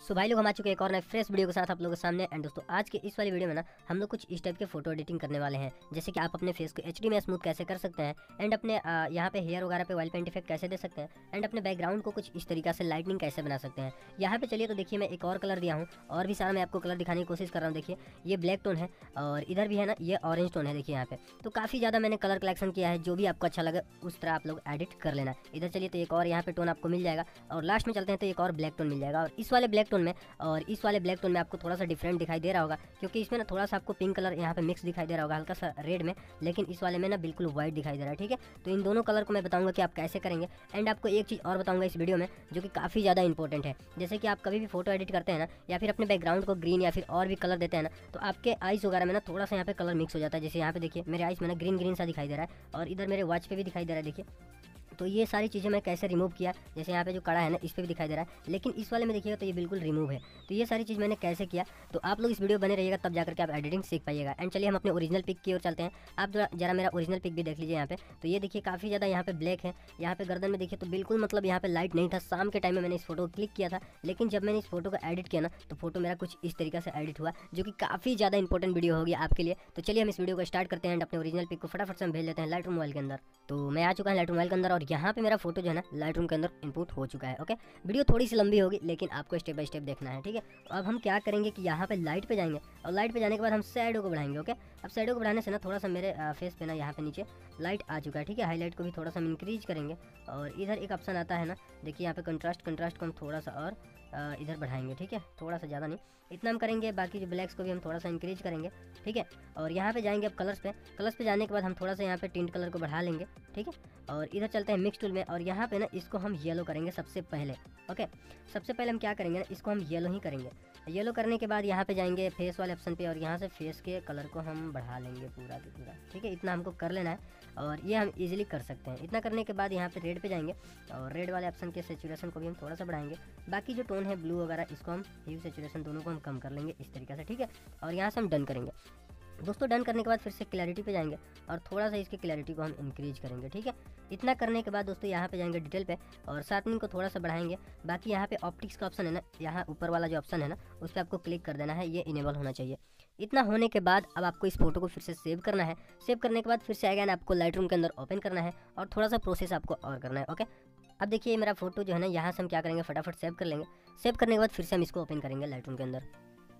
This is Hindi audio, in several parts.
सो भाई लोग हम आ चुके हैं एक और नए फ्रेश वीडियो के साथ आप लोगों के सामने। एंड दोस्तों आज के इस वाली वीडियो में ना हम लोग कुछ इस टाइप के फोटो एडिटिंग करने वाले हैं, जैसे कि आप अपने फेस को एचडी में स्मूथ कैसे कर सकते हैं, एंड अपने यहाँ पे हेयर वगैरह पे वाइल्ड पेंट इफेक्ट कैसे दे सकते हैं, एंड अपने बैकग्राउंड को कुछ इस तरीके से लाइटनिंग कैसे बना सकते हैं। यहाँ पे चलिए तो देखिए मैं एक और कलर दिया हूँ और भी सारा मैं आपको कलर दिखाने की कोशिश कर रहा हूँ। देखिए ये ब्लैक टोन है और इधर भी है ना ये ऑरेंज टोन है। देखिए यहाँ पे तो काफ़ी ज़्यादा मैंने कलर कलेक्शन किया है, जो भी आपको अच्छा लगे उस तरह आप लोग एडिट कर लेना। इधर चलिए तो एक और यहाँ पे टोन आपको मिल जाएगा और लास्ट में चलते हैं तो एक और ब्लैक टोन मिल जाएगा। और इस वाले ब्लैक टोन में और इस वाले ब्लैक टोन में आपको थोड़ा सा डिफरेंट दिखाई दे रहा होगा, क्योंकि इसमें ना थोड़ा सा आपको पिंक कलर यहाँ पे मिक्स दिखाई दे रहा होगा हल्का सा रेड में, लेकिन इस वाले में ना बिल्कुल व्हाइट दिखाई दे रहा है। ठीक है, तो इन दोनों कलर को मैं बताऊंगा कि आप कैसे करेंगे। एंड आपको एक चीज़ और बताऊंगा इस वीडियो में जो कि काफ़ी ज़्यादा इंपॉर्टेंट है। जैसे कि आप कभी भी फोटो एडिट करते हैं ना, या फिर अपने बैकग्राउंड को ग्रीन या फिर और भी कलर देते हैं ना, तो आपके आइस वगैरह में ना थोड़ा सा यहाँ पे कलर मिक्स हो जाता है। जैसे यहाँ पे देखिए मेरे आइस में ना ग्रीन ग्रीन सा दिखाई दे रहा है और इधर मेरे वॉच पे भी दिखाई दे रहा है। देखिए तो ये सारी चीज़ें मैं कैसे रिमूव किया, जैसे यहाँ पे जो कड़ा है ना इस पर भी दिखाई दे रहा है, लेकिन इस वाले में देखिएगा तो ये बिल्कुल रिमूव है। तो ये सारी चीज़ मैंने कैसे किया, तो आप लोग इस वीडियो बने रहिएगा तब जाकर के आप एडिटिंग सीख पाइएगा। एंड चलिए हम अपने ओरिजिनल पिक की ओर चलते हैं। आप जरा मेरा ओरिजिनल पिक भी देख लीजिए यहाँ पे। तो ये देखिए काफ़ी ज़्यादा यहाँ पे ब्लैक है, यहाँ पे गर्दन में देखिए तो बिल्कुल मतलब यहाँ पे लाइट नहीं था। शाम के टाइम में मैंने इस फोटो को क्लिक किया था, लेकिन जब मैंने इस फोटो को एडिट किया ना तो फोटो मेरा कुछ इस तरीके से एडिट हुआ, जो कि काफ़ी ज़्यादा इंपॉर्टेंट वीडियो होगी आपके लिए। तो चलिए हम इस वीडियो को स्टार्ट करते हैं एंड अपने ओरिजिनल पिक को फटाफट से हम भेज लेते हैं लाइटरूम मोबाइल के अंदर। तो मैं आ चुका है लाइटरूम मोबाइल के अंदर और यहाँ पे मेरा फोटो जो है ना लाइटरूम के अंदर इनपुट हो चुका है। ओके, वीडियो थोड़ी सी लंबी होगी लेकिन आपको स्टेप बाय स्टेप देखना है। ठीक है, अब हम क्या करेंगे कि यहाँ पे लाइट पे जाएंगे और लाइट पे जाने के बाद हम शैडो को बढ़ाएंगे। ओके, अब शैडो को बढ़ाने से ना थोड़ा सा मेरे फेस पे ना यहाँ पे नीचे लाइट आ चुका है। ठीक है, हाईलाइट को भी थोड़ा सा हम इंक्रीज करेंगे और इधर एक ऑप्शन आता है ना, देखिए यहाँ पे कंट्रास्ट को हम थोड़ा सा और इधर बढ़ाएंगे। ठीक है, थोड़ा सा ज़्यादा नहीं, इतना हम करेंगे। बाकी जो ब्लैक्स को भी हम थोड़ा सा इंक्रीज करेंगे। ठीक है, और यहाँ पे जाएंगे अब कलर्स पे जाने के बाद हम थोड़ा सा यहाँ पे टिंट कलर को बढ़ा लेंगे। ठीक है, और इधर चलते हैं मिक्स टूल में और यहाँ पे ना इसको हम येलो करेंगे सबसे पहले। ओके, सबसे पहले हम क्या करेंगे ना, इसको हम येलो ही करेंगे। येलो करने के बाद यहाँ पे जाएंगे फेस वाले ऑप्शन पे और यहाँ से फेस के कलर को हम बढ़ा लेंगे पूरा की पूरा। ठीक है, इतना हमको कर लेना है और ये हम इजीली कर सकते हैं। इतना करने के बाद यहाँ पे रेड पे जाएंगे और रेड वाले ऑप्शन के सेचुरेशन को भी हम थोड़ा सा बढ़ाएंगे। बाकी जो टोन है ब्लू वगैरह इसको हम ह्यू सेचुरेशन दोनों को हम कम कर लेंगे इस तरीके से। ठीक है, और यहाँ से हम डन करेंगे दोस्तों। डन करने के बाद फिर से क्लैरिटी पे जाएंगे और थोड़ा सा इसकी क्लैरिटी को हम इंक्रीज करेंगे। ठीक है, इतना करने के बाद दोस्तों यहाँ पे जाएंगे डिटेल पे और शार्पनिंग को थोड़ा सा बढ़ाएंगे। बाकी यहाँ पे ऑप्टिक्स का ऑप्शन है ना, यहाँ ऊपर वाला जो ऑप्शन है ना उस पर आपको क्लिक कर देना है, ये इनेबल होना चाहिए। इतना होने के बाद अब आपको इस फोटो को फिर से सेव करना है। सेव करने के बाद फिर से अगेन आपको लाइटरूम के अंदर ओपन करना है और थोड़ा सा प्रोसेस आपको और करना है। ओके, अब देखिए मेरा फोटो जो है ना यहाँ से हम क्या करेंगे, फटाफट सेव कर लेंगे। सेव करने के बाद फिर से हम इसको ओपन करेंगे लाइटरूम के अंदर।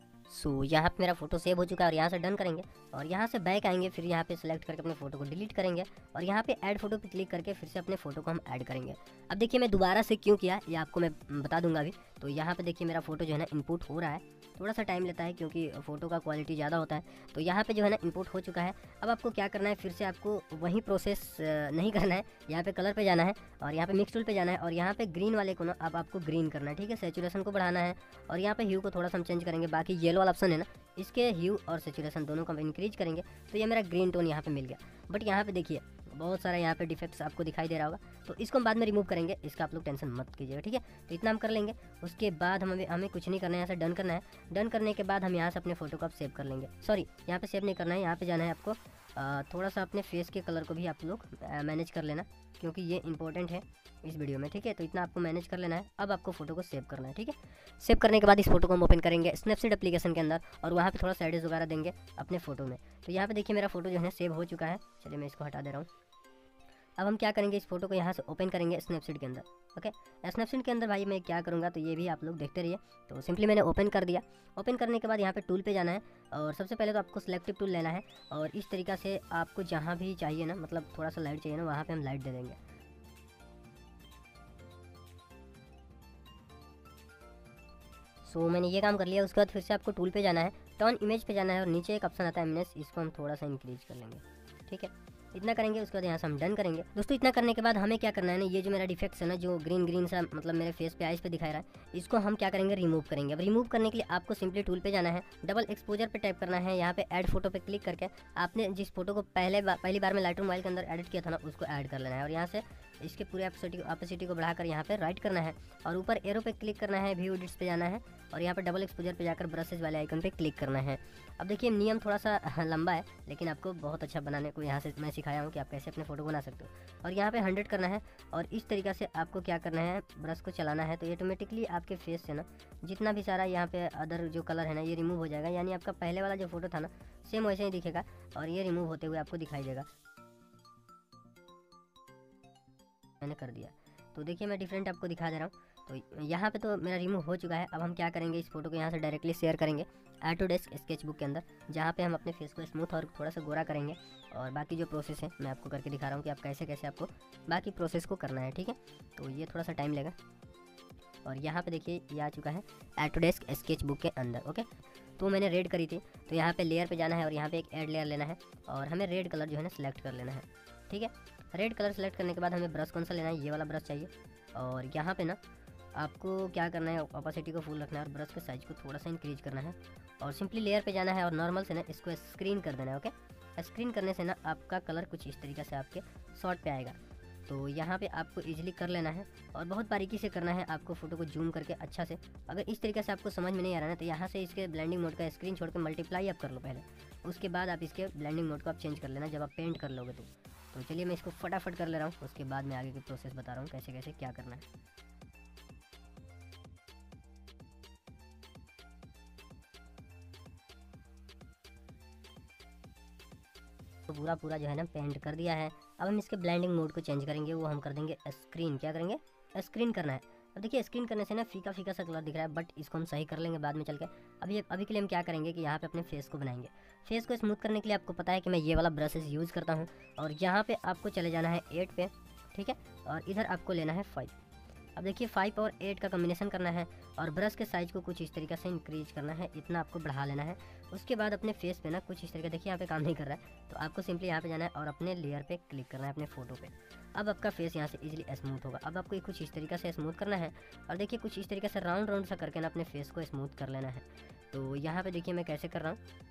सो यहाँ पे मेरा फोटो सेव हो चुका है और यहाँ से डन करेंगे और यहाँ से बैक आएंगे। फिर यहाँ पे सेलेक्ट करके अपने फोटो को डिलीट करेंगे और यहाँ पे ऐड फोटो पे क्लिक करके फिर से अपने फोटो को हम ऐड करेंगे। अब देखिए मैं दोबारा से क्यों किया ये आपको मैं बता दूंगा अभी। तो यहाँ पे देखिए मेरा फोटो जो है ना इनपुट हो रहा है, थोड़ा सा टाइम लेता है क्योंकि फ़ोटो का क्वालिटी ज़्यादा होता है। तो यहाँ पे जो है ना इनपुट हो चुका है। अब आपको क्या करना है, फिर से आपको वही प्रोसेस नहीं करना है। यहाँ पे कलर पे जाना है और यहाँ पे मिक्स टूल पे जाना है और यहाँ पे ग्रीन वाले को ना अब आपको ग्रीन करना है। ठीक है, सेचुरेशन को बढ़ाना है और यहाँ पे ह्यू को थोड़ा सा हम चेंज करेंगे। बाकी येलो वाला ऑप्शन है ना, इसके ह्यू और सेचुरेशन दोनों को हम इंक्रीज करेंगे। तो ये मेरा ग्रीन टोन यहाँ पे मिल गया। बट यहाँ पे देखिए बहुत सारा यहाँ पे डिफेक्ट्स आपको दिखाई दे रहा होगा, तो इसको हम बाद में रिमूव करेंगे, इसका आप लोग टेंशन मत कीजिएगा। ठीक है, तो इतना हम कर लेंगे। उसके बाद हमें कुछ नहीं करना है, यहाँ से डन करना है। डन करने के बाद हम यहाँ से अपने फोटो को आप सेव कर लेंगे। सॉरी, यहाँ पे सेव नहीं करना है, यहाँ पे जाना है आपको थोड़ा सा अपने फेस के कलर को भी आप लोग मैनेज कर लेना, क्योंकि ये इंपॉर्टेंट है इस वीडियो में। ठीक है, तो इतना आपको मैनेज कर लेना है। अब आपको फोटो को सेव करना है। ठीक है, सेव करने के बाद इस फोटो को हम ओपन करेंगे स्नैपसीड एप्लीकेशन के अंदर और वहाँ पे थोड़ा साइडेज वगैरह देंगे अपने फोटो में। तो यहाँ पे देखिए मेरा फोटो जो है सेव हो चुका है। चलिए मैं इसको हटा दे रहा हूँ। अब हम क्या करेंगे, इस फोटो को यहाँ से ओपन करेंगे स्नैपसीड के अंदर। ओके, स्नैपसीड के अंदर भाई मैं क्या करूँगा तो ये भी आप लोग देखते रहिए। तो सिंपली मैंने ओपन कर दिया। ओपन करने के बाद यहाँ पे टूल पे जाना है और सबसे पहले तो आपको सिलेक्टिव टूल लेना है और इस तरीक़ा से आपको जहाँ भी चाहिए ना, मतलब थोड़ा सा लाइट चाहिए ना, वहाँ पर हम लाइट दे देंगे। सो मैंने ये काम कर लिया। उसके बाद फिर से आपको टूल पे जाना है, टर्न इमेज पे जाना है और नीचे एक ऑप्शन आता है एमनेस, इसको हम थोड़ा सा इंक्रीज कर लेंगे। ठीक है, इतना करेंगे। उसके बाद यहाँ से हम डन करेंगे दोस्तों। इतना करने के बाद हमें क्या करना है ना, ये जो मेरा डिफेक्ट्स है ना, जो ग्रीन ग्रीन सा मतलब मेरे फेस पे आइज पे दिखा रहा है, इसको हम क्या करेंगे, रिमूव करेंगे। अब रिमूव करने के लिए आपको सिंपली टूल पे जाना है, डबल एक्सपोजर पे टाइप करना है, यहाँ पे ऐड फोटो पे क्लिक करके आपने जिस फोटो को पहली बार में लाइटरूम मोबाइल के अंदर एडिट किया था ना उसको ऐड कर लेना है और यहाँ से इसके पूरे ऑपेसिटी को बढ़ाकर यहाँ पे राइट करना है और ऊपर एरो पे क्लिक करना है, व्यू एडिट्स पे जाना है और यहाँ पे डबल एक्सपोजर पे जाकर ब्रशेज वाले आइकन पे क्लिक करना है। अब देखिए नियम थोड़ा सा लंबा है, लेकिन आपको बहुत अच्छा बनाने को यहाँ से मैं सिखाया हूँ कि आप कैसे अपने फोटो बना सकते हो। और यहाँ पे 100 करना है और इस तरीक़ा से आपको क्या करना है, ब्रश को चलाना है तो ऑटोमेटिकली आपके फेस से ना जितना भी सारा यहाँ पे अदर जो कलर है ना ये रिमूव हो जाएगा। यानी आपका पहले वाला जो फोटो था ना सेम वैसे ही दिखेगा और ये रिमूव होते हुए आपको दिखाई देगा। मैंने कर दिया तो देखिए मैं डिफरेंट आपको दिखा दे रहा हूँ। तो यहाँ पे तो मेरा रिमूव हो चुका है। अब हम क्या करेंगे, इस फोटो को यहाँ से डायरेक्टली शेयर करेंगे ऑटोडेस्क स्केचबुक के अंदर, जहाँ पे हम अपने फेस को स्मूथ और थोड़ा सा गोरा करेंगे। और बाकी जो प्रोसेस है मैं आपको करके दिखा रहा हूँ कि आप कैसे कैसे आपको बाकी प्रोसेस को करना है, ठीक है। तो ये थोड़ा सा टाइम लेगा और यहाँ पे देखिए ये आ चुका है ऑटोडेस्क स्केचबुक के अंदर। ओके, तो मैंने रेड करी थी तो यहाँ पे लेयर पे जाना है और यहाँ पे एक ऐड लेयर लेना है और हमें रेड कलर जो है ना सिलेक्ट कर लेना है, ठीक है। रेड कलर सेलेक्ट करने के बाद हमें ब्रश कौन सा लेना है, ये वाला ब्रश चाहिए। और यहाँ पे ना आपको क्या करना है, ऑपेसिटी को फुल रखना है और ब्रश के साइज को थोड़ा सा इंक्रीज करना है और सिंपली लेयर पे जाना है और नॉर्मल से ना इसको स्क्रीन कर देना है। ओके, स्क्रीन करने से ना आपका कलर कुछ इस तरीके से आपके शॉट पे आएगा। तो यहाँ पे आपको इजीली कर लेना है और बहुत बारीकी से करना है आपको, फ़ोटो को जूम करके अच्छा से। अगर इस तरीके से आपको समझ में नहीं आ रहा है तो यहाँ से इसके ब्लेंडिंग मोड का स्क्रीन छोड़ के मल्टीप्लाई आप कर लो पहले, उसके बाद आप इसके ब्लेंडिंग मोड को आप चेंज कर लेना जब आप पेंट कर लोगे तो चलिए मैं इसको फटाफट कर ले रहा हूँ, उसके बाद मैं आगे की प्रोसेस बता रहा हूँ कैसे कैसे क्या करना है। तो पूरा जो है ना पेंट कर दिया है। अब हम इसके ब्लेंडिंग मोड को चेंज करेंगे, वो हम कर देंगे स्क्रीन। क्या करेंगे, स्क्रीन करना है। अब देखिए स्क्रीन करने से ना फीका फीका सा कलर दिख रहा है, बट इसको हम सही कर लेंगे बाद में चल के। अभी के लिए हम क्या करेंगे कि यहाँ पे अपने फेस को बनाएंगे। फेस को स्मूथ करने के लिए आपको पता है कि मैं ये वाला ब्रशेस यूज़ करता हूँ और यहाँ पे आपको चले जाना है 8 पे, ठीक है, और इधर आपको लेना है 5। अब देखिए 5 और 8 का कॉम्बिनेशन करना है और ब्रश के साइज़ को कुछ इस तरीके से इंक्रीज करना है, इतना आपको बढ़ा लेना है। उसके बाद अपने फेस पे ना कुछ इस तरीके, देखिए यहाँ पे काम नहीं कर रहा है तो आपको सिंपली यहाँ पे जाना है और अपने लेयर पे क्लिक करना है अपने फ़ोटो पे। अब आपका फेस यहाँ से इजीली स्मूथ होगा। अब आपको कुछ इस तरीके से स्मूथ करना है और देखिए कुछ इस तरीके से राउंड सा करके ना अपने फेस को स्मूथ कर लेना है। तो यहाँ पे देखिए मैं कैसे कर रहा हूँ।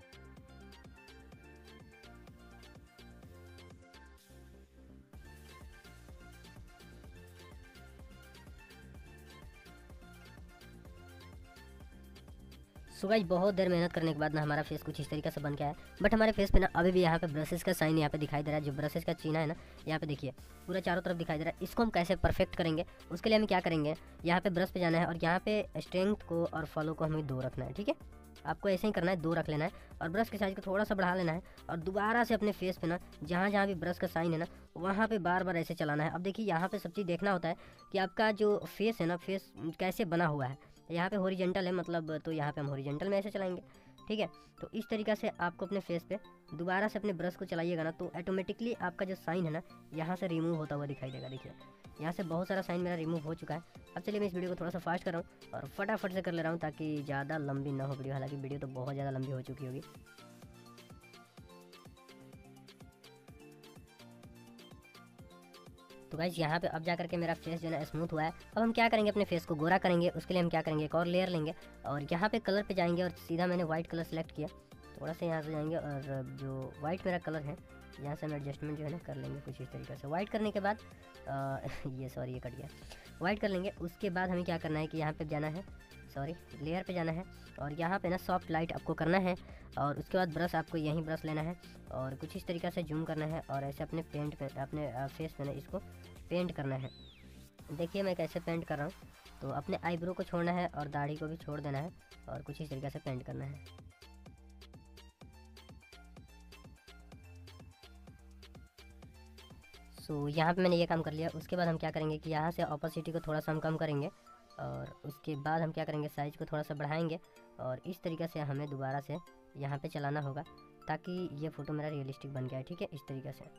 सो गाइस बहुत देर मेहनत करने के बाद ना हमारा फेस कुछ इस तरीके से बन गया है, बट हमारे फेस पे ना अभी भी यहाँ पे ब्रशेस का साइन यहाँ पे दिखाई दे रहा है। जो ब्रशेस का चिन्ह है ना यहाँ पे देखिए पूरा चारों तरफ दिखाई दे रहा है। इसको हम कैसे परफेक्ट करेंगे, उसके लिए हम क्या करेंगे, यहाँ पे ब्रश पे जाना है और यहाँ पे स्ट्रेंथ को और फॉलो को हमें 2 रखना है, ठीक है। आपको ऐसे ही करना है, 2 रख लेना है और ब्रश के साइज को थोड़ा सा बढ़ा लेना है और दोबारा से अपने फेस पे ना जहाँ भी ब्रश का साइन है ना वहाँ पे बार ऐसे चलाना है। अब देखिए यहाँ पे सब चीज़ देखना होता है कि आपका जो फेस है ना, फेस कैसे बना हुआ है। यहाँ पे हॉरिजॉन्टल है मतलब, तो यहाँ पे हम हॉरिजॉन्टल में ऐसे चलाएंगे, ठीक है। तो इस तरीक़े से आपको अपने फेस पे दोबारा से अपने ब्रश को चलाइएगा ना तो ऑटोमेटिकली आपका जो साइन है ना यहाँ से रिमूव होता हुआ दिखाई देगा। देखिए यहाँ से बहुत सारा साइन मेरा रिमूव हो चुका है। अब चलिए मैं इस वीडियो को थोड़ा सा फास्ट कर रहा हूँ और फटाफट से कर ले रहा हूँ ताकि ज़्यादा लंबी ना हो वीडियो। हालांकि वीडियो तो बहुत ज़्यादा लंबी हो चुकी होगी। तो गाइस यहाँ पे अब जा करके मेरा फेस जो है ना स्मूथ हुआ है। अब हम क्या करेंगे, अपने फेस को गोरा करेंगे। उसके लिए हम क्या करेंगे, एक और लेयर लेंगे और यहाँ पे कलर पे जाएंगे और सीधा मैंने वाइट कलर सेलेक्ट किया। थोड़ा सा यहाँ से जाएंगे और जो वाइट मेरा कलर है यहाँ से हम एडजस्टमेंट जो है ना कर लेंगे कुछ इस तरीके से। वाइट करने के बाद ये कट गया। वाइट कर लेंगे। उसके बाद हमें क्या करना है कि यहाँ पे जाना है, लेयर पे जाना है और यहाँ पे ना सॉफ्ट लाइट आपको करना है और उसके बाद ब्रश आपको यही ब्रश लेना है और कुछ इस तरीके से जूम करना है और ऐसे अपने अपने फेस पे ना इसको पेंट करना है। देखिए मैं कैसे पेंट कर रहा हूँ। तो अपने आईब्रो को छोड़ना है और दाढ़ी को भी छोड़ देना है और कुछ इस तरीके से पेंट करना है। सो यहाँ पे मैंने ये काम कर लिया। उसके बाद हम क्या करेंगे कि यहाँ से ऑपोसिटी को थोड़ा सा हम कम करेंगे और उसके बाद हम क्या करेंगे, साइज़ को थोड़ा सा बढ़ाएंगे और इस तरीके से हमें दोबारा से यहाँ पे चलाना होगा ताकि ये फ़ोटो मेरा रियलिस्टिक बन गया है, ठीक है, इस तरीके से।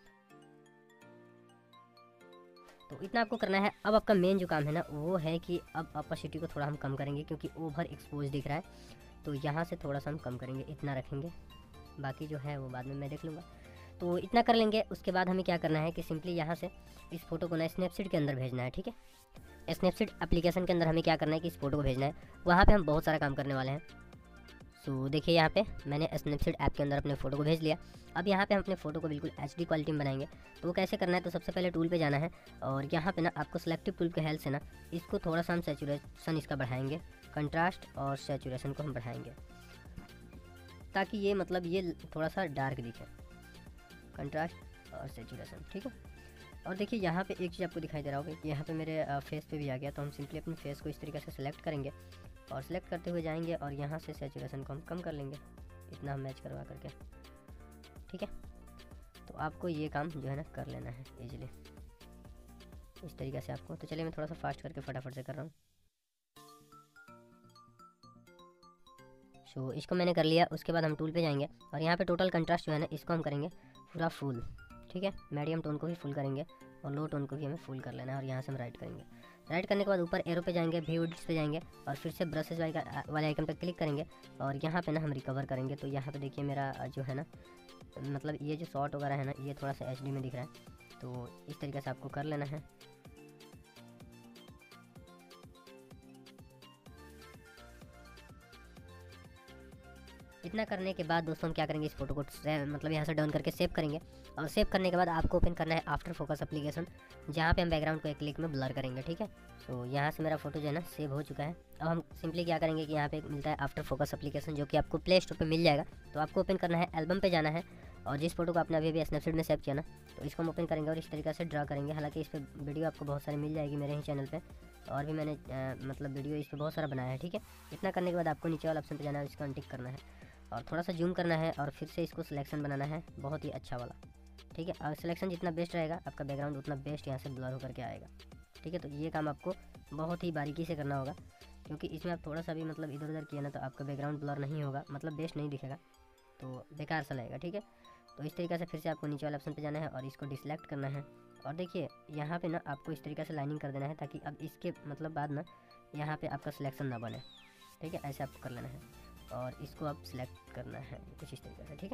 तो इतना आपको करना है। अब आपका मेन जो काम है ना वो है कि अब ऑपोसिटी को थोड़ा हम कम करेंगे क्योंकि ओवर एक्सपोज दिख रहा है। तो यहाँ से थोड़ा सा हम कम करेंगे, इतना रखेंगे, बाकी जो है वो बाद में मैं देख लूँगा। तो इतना कर लेंगे। उसके बाद हमें क्या करना है कि सिंपली यहाँ से इस फोटो को ना स्नैपसीड के अंदर भेजना है, ठीक है। स्नैपसीड एप्लीकेशन के अंदर हमें क्या करना है कि इस फोटो को भेजना है। वहाँ पे हम बहुत सारा काम करने वाले हैं। सो देखिए यहाँ पे मैंने स्नैपसीड ऐप के अंदर अपने फ़ोटो को भेज लिया। अब यहाँ पे हम अपने फ़ोटो को बिल्कुल HD क्वालिटी में बनाएंगे। तो वो कैसे करना है, तो सबसे पहले टूल पे जाना है और यहाँ पे ना आपको सिलेक्टिव टूल के हेल्प से ना इसको थोड़ा सा हम सैचुरेशन इसका बढ़ाएंगे, कंट्रास्ट और सैचुरेशन को हम बढ़ाएंगे ताकि ये मतलब ये थोड़ा सा डार्क दिखे, कंट्रास्ट और सैचुरेशन, ठीक है। और देखिए यहाँ पे एक चीज़ आपको दिखाई दे रहा होगा, यहाँ पे मेरे फेस पे भी आ गया। तो हम सिंपली अपने फेस को इस तरीके से सिलेक्ट करेंगे और सिलेक्ट करते हुए जाएंगे और यहाँ से सैचुरेशन को हम कम कर लेंगे, इतना हम मैच करवा करके, ठीक है। तो आपको ये काम जो है ना कर लेना है इजीली इस तरीके से आपको। तो चलिए मैं थोड़ा सा फास्ट करके फटाफट से कर रहा हूँ। सो इसको मैंने कर लिया। उसके बाद हम टूल पे जाएंगे और यहाँ पे टोटल कंट्रास्ट जो है ना इसको हम करेंगे पूरा फुल, ठीक है। मीडियम टोन को भी फुल करेंगे और लो टोन को भी हमें फुल कर लेना है। और यहाँ से हम राइट करेंगे। राइट करने के बाद ऊपर एरो पे जाएंगे, व्यू एडिट्स पे जाएंगे और फिर से ब्रशेज वाले आइकन पे क्लिक करेंगे और यहाँ पे ना हम रिकवर करेंगे। तो यहाँ पे देखिए मेरा जो है ना मतलब ये जो शॉट वगैरह है ना ये थोड़ा सा HD में दिख रहा है। तो इस तरीके से आपको कर लेना है। इतना करने के बाद दोस्तों हम क्या करेंगे, इस फोटो को मतलब यहाँ से डाउन करके सेव करेंगे। और सेव करने के बाद आपको ओपन करना है आफ्टर फोकस एप्लीकेशन, जहाँ पे हम बैकग्राउंड को एक क्लिक में ब्लर करेंगे, ठीक है। तो यहाँ से मेरा फोटो जो है ना सेव हो चुका है। अब हम सिंपली क्या करेंगे कि यहाँ पे मिलता है आफ्टर फोकस एप्लीकेशन, जो कि आपको प्ले स्टोर पे मिल जाएगा। तो आपको ओपन करना है, एल्बम पे जाना है और जिस फोटो को आपने अभी स्नैपसीड में सेव किया ना, तो इसको हम ओपन करेंगे और इस तरीके से ड्रा करेंगे। हालांकि इस पर वीडियो आपको बहुत सारी मिल जाएगी मेरे ही चैनल पे, और भी मैंने मतलब वीडियो इस पर बहुत सारा बनाया है, ठीक है। इतना करने के बाद आपको नीचे वाला ऑप्शन पे जाना है, इसको अनटिक करना है और थोड़ा सा जूम करना है और फिर से इसको सिलेक्शन बनाना है बहुत ही अच्छा वाला, ठीक है। और सिलेक्शन जितना बेस्ट रहेगा आपका बैकग्राउंड उतना बेस्ट यहाँ से ब्लर होकर के आएगा, ठीक है। तो ये काम आपको बहुत ही बारीकी से करना होगा, क्योंकि इसमें आप थोड़ा सा भी मतलब इधर उधर किया ना तो आपका बैकग्राउंड ब्लर नहीं होगा, मतलब बेस्ट नहीं दिखेगा, तो बेकार सा लगेगा, ठीक है। तो इस तरीके से फिर से आपको नीचे वाले ऑप्शन पे जाना है और इसको डिसलेक्ट करना है। और देखिए यहाँ पे ना आपको इस तरीके से लाइनिंग कर देना है ताकि अब इसके मतलब बाद ना यहाँ पे आपका सिलेक्शन ना बने, ठीक है। ऐसे आपको कर लेना है और इसको आप सिलेक्ट करना है कुछ इस तरीके से, ठीक है।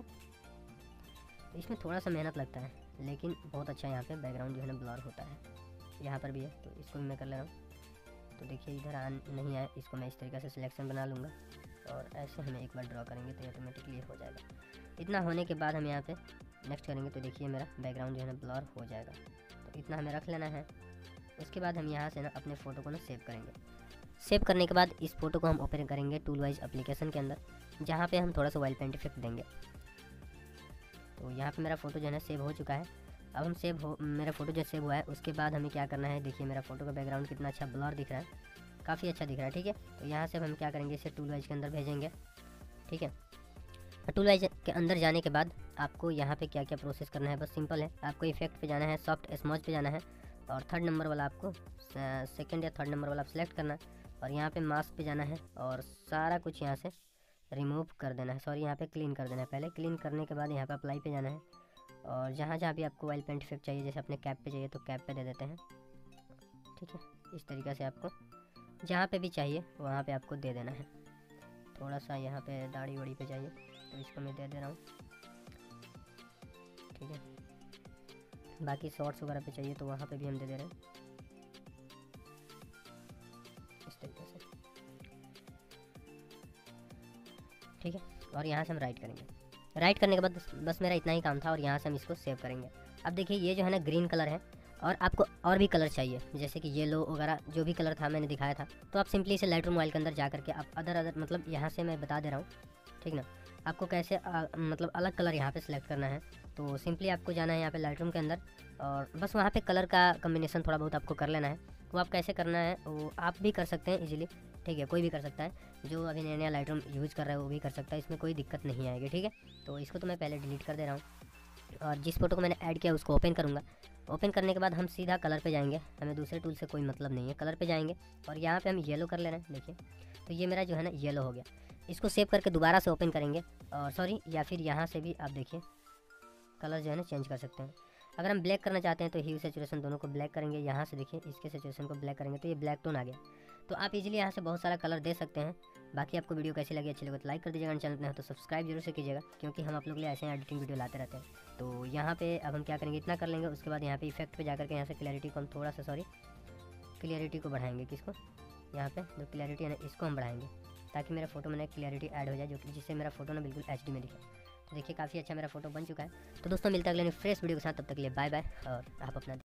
तो इसमें थोड़ा सा मेहनत लगता है लेकिन बहुत अच्छा यहाँ पे बैकग्राउंड जो है ना ब्लर होता है। यहाँ पर भी है तो इसको भी मैं कर ले रहा हूँ। तो देखिए इधर नहीं आया, इसको मैं इस तरीके से सिलेक्शन बना लूँगा और ऐसे हमें एक बार ड्रॉ करेंगे तो ऑटोमेटिकली हो जाएगा। इतना होने के बाद हम यहाँ पे नेक्स्ट करेंगे तो देखिए मेरा बैकग्राउंड जो है ना ब्लर हो जाएगा। तो इतना हमें रख लेना है। उसके बाद हम यहाँ से ना अपने फ़ोटो को ना सेव करेंगे। सेव करने के बाद इस फोटो को हम ओपन करेंगे टूल वाइज एप्लीकेशन के अंदर, जहाँ पे हम थोड़ा सा वाइल्ड पेंट इफेक्ट देंगे। तो यहाँ पे मेरा फ़ोटो जो है ना सेव हो चुका है। अब हम मेरा फ़ोटो जो सेव हुआ है उसके बाद हमें क्या करना है, देखिए मेरा फ़ोटो का बैकग्राउंड कितना अच्छा ब्लर दिख रहा है, काफ़ी अच्छा दिख रहा है, ठीक है। तो यहाँ से हम क्या करेंगे, इसे टूल वाइज के अंदर भेजेंगे, ठीक है। टूल वाइज के अंदर जाने के बाद आपको यहाँ पे क्या क्या प्रोसेस करना है, बस सिंपल है। आपको इफेक्ट पे जाना है, सॉफ्ट स्मॉच पे जाना है और थर्ड नंबर वाला आपको सेकंड या थर्ड नंबर वाला आप सेलेक्ट करना है और यहाँ पे मास्क पे जाना है और सारा कुछ यहाँ से रिमूव कर देना है, सॉरी यहाँ पे क्लीन कर देना है। पहले क्लीन करने के बाद यहाँ पे अप्लाई पे जाना है और जहाँ जहाँ भी आपको वाइल्ड पेंट इफेक्ट चाहिए, जैसे अपने कैप पे चाहिए तो कैप पे दे देते हैं, ठीक है। इस तरीके से आपको जहाँ पे भी चाहिए वहाँ पे आपको दे देना है। थोड़ा सा यहाँ पे दाढ़ी वाड़ी पे चाहिए तो इसको मैं दे दे रहा हूँ, ठीक है। बाकी शॉर्ट्स वगैरह पे चाहिए तो वहाँ पे भी हम दे दे रहे हैं इस तरीके से, ठीक है। और यहाँ से हम राइट करेंगे। राइट करने के बाद बस मेरा इतना ही काम था और यहाँ से हम इसको सेव करेंगे। अब देखिए ये जो है ना ग्रीन कलर है और आपको और भी कलर चाहिए, जैसे कि येलो वगैरह जो भी कलर था मैंने दिखाया था, तो आप सिंपली इसे लाइटरूम मोबाइल के अंदर जा करके आप अदर मतलब यहाँ से मैं बता दे रहा हूँ, ठीक ना। आपको कैसे मतलब अलग कलर यहाँ पे सिलेक्ट करना है। तो सिंपली आपको जाना है यहाँ पे लाइटरूम के अंदर और बस वहाँ पे कलर का कम्बिनेशन थोड़ा बहुत आपको कर लेना है। वो आप कैसे करना है वो आप भी कर सकते हैं इजीली, ठीक है। कोई भी कर सकता है, जो अभी नया नया लाइटरूम यूज़ कर रहा है वो भी कर सकता है, इसमें कोई दिक्कत नहीं आएगी, ठीक है। तो इसको तो मैं पहले डिलीट कर दे रहा हूँ और जिस फोटो को मैंने ऐड किया उसको ओपन करूँगा। ओपन करने के बाद हम सीधा कलर पे जाएंगे, हमें दूसरे टूल से कोई मतलब नहीं है। कलर पे जाएंगे और यहाँ पे हम येलो कर ले रहे हैं, देखिए। तो ये मेरा जो है ना येलो हो गया। इसको सेव करके दोबारा से ओपन करेंगे और सॉरी या फिर यहाँ से भी आप देखिए कलर जो है ना चेंज कर सकते हैं। अगर हम ब्लैक करना चाहते हैं तो ह्यू सैचुरेशन दोनों को ब्लैक करेंगे, यहाँ से देखिए इसके सैचुरेशन को ब्लैक करेंगे तो ये ब्लैक टोन आ गया। तो आप इजीली यहाँ से बहुत सारा कलर दे सकते हैं। बाकी आपको वीडियो कैसी लगी, अच्छी लगे तो लाइक कर दीजिएगा, चैनल पे हो तो सब्सक्राइब जरूर से कीजिएगा, क्योंकि हम आप लोग के लिए ऐसे एडिटिंग वीडियो लाते रहते हैं। तो यहाँ पे अब हम क्या करेंगे, इतना कर लेंगे। उसके बाद यहाँ पे इफेक्ट पे जाकर के यहाँ से क्लैरिटी को हम थोड़ा सा क्लैरिटी को बढ़ाएंगे। किसको, यहाँ पे जो क्लैरिटी है ना इसको हम बढ़ाएंगे ताकि मेरा फोटो में क्लियरिटी ऐड हो जाए, जो कि जिससे मेरा फोटो ना बिल्कुल HD में दिखे। तो देखिए काफ़ी अच्छा मेरा फोटो बन चुका है। तो दोस्तों मिलता है अगले फ्रेश वीडियो के साथ, तब तक के लिए बाय बाय और आप अपना